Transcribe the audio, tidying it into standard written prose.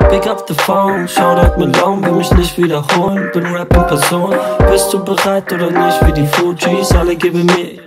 Pick up the phone, Shoutout Malone, will mich nicht wiederholen. Bin Rap in Person, bist du bereit oder nicht? Wie die Fujis, alle geben mir